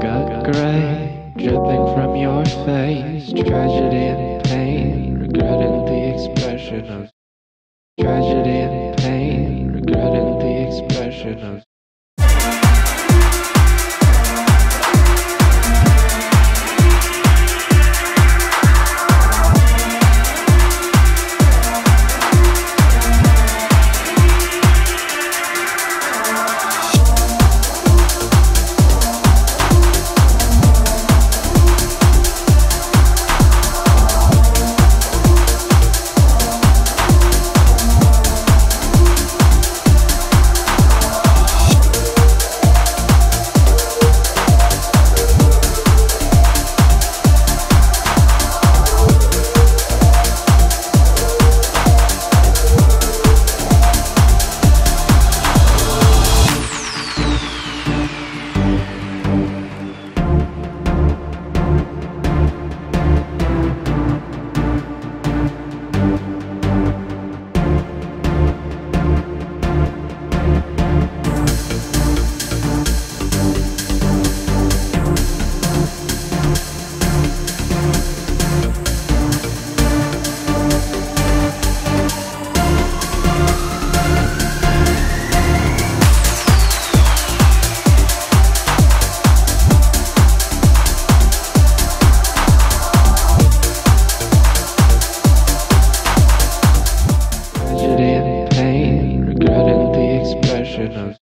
Got gray dripping from your face, tragedy and pain, regretting the expression of tragedy and pain, regretting the expression of regretting the expression of